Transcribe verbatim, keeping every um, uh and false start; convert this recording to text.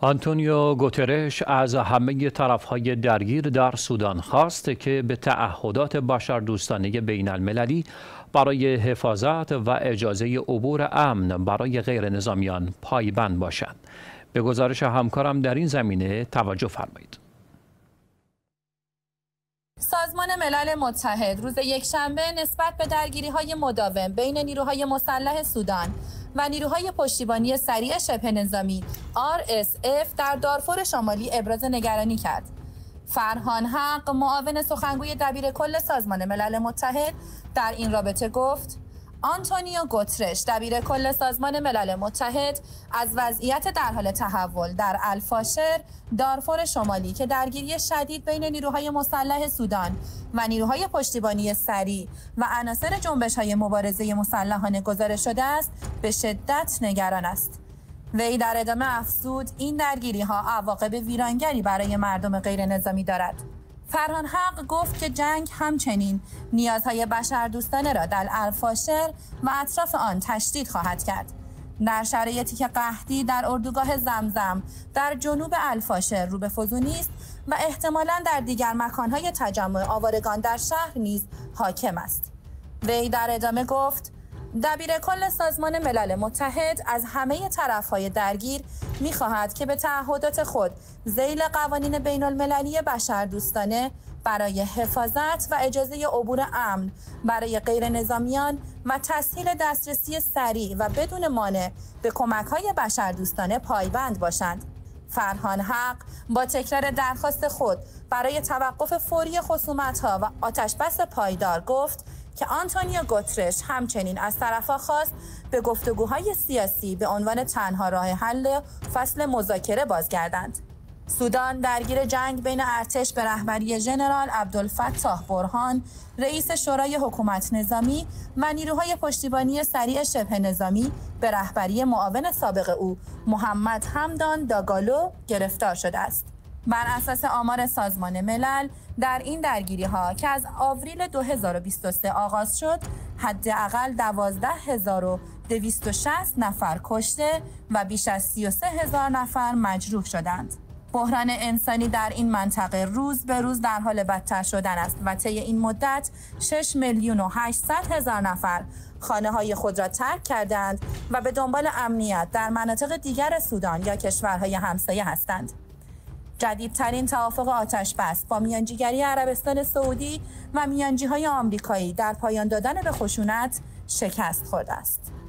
آنتونیو گوترش از همه طرف‌های درگیر در سودان خواست که به تعهدات بشردوستانه بین المللی برای حفاظت و اجازه عبور امن برای غیر نظامیان پایبند باشند. به گزارش همکارم در این زمینه توجه فرمایید. سازمان ملل متحد روز یکشنبه نسبت به درگیری‌های مداوم بین نیروهای مسلح سودان و نیروهای پشتیبانی سریع شبه نظامی آر اس اف در دارفور شمالی ابراز نگرانی کرد. فرهان حق، معاون سخنگوی دبیر کل سازمان ملل متحد، در این رابطه گفت: آنتونیو گوترش، دبیر کل سازمان ملل متحد، از وضعیت در حال تحول در الفاشر، دارفور شمالی که درگیری شدید بین نیروهای مسلح سودان و نیروهای پشتیبانی سریع و عناصر جنبش‌های مبارزه مسلحانه گزارش شده است، به شدت نگران است. وی در ادامه افزود این درگیری‌ها عواقب ویرانگری برای مردم غیر نظامی دارد. فرهان حق گفت که جنگ همچنین نیازهای بشردوستانه را در الفاشر و اطراف آن تشدید خواهد کرد. در شرایطی که قحطی در اردوگاه زمزم در جنوب الفاشر رو به فزونی است و احتمالاً در دیگر مکانهای تجمع آوارگان در شهر نیز حاکم است. وی در ادامه گفت: دبیر کل سازمان ملل متحد از همه طرف‌های درگیر می‌خواهد که به تعهدات خود ذیل قوانین بین‌المللی بشردوستانه برای حفاظت و اجازه عبور امن برای غیر نظامیان و تسهیل دسترسی سریع و بدون مانع به کمک‌های بشردوستانه پایبند باشند. فرهان حق با تکرار درخواست خود برای توقف فوری خصومت‌ها و آتش‌بس پایدار گفت که آنتونیو گوترش همچنین از طرف‌ها خواست به گفتگوهای سیاسی به عنوان تنها راه حل فصل مذاکره بازگردند. سودان درگیر جنگ بین ارتش به رهبری ژنرال عبدالفتاح برهان، رئیس شورای حکومت نظامی و نیروهای پشتیبانی سریع شبه نظامی به رهبری معاون سابق او محمد حمدان داگالو گرفتار شده است. بر اساس آمار سازمان ملل در این درگیری‌ها که از آوریل دو هزار و بیست و سه آغاز شد، حداقل دوازده هزار و دویست و شصت نفر کشته و بیش از سی و سه هزار نفر مجروح شدند. بحران انسانی در این منطقه روز به روز در حال بدتر شدن است و طی این مدت شش میلیون و هشتصد هزار نفر خانه‌های خود را ترک کردند و به دنبال امنیت در مناطق دیگر سودان یا کشورهای همسایه هستند. جدیدترین توافق آتش‌بس با میانجیگری عربستان سعودی و میانجی‌های آمریکایی در پایان دادن به خشونت شکست خورده است.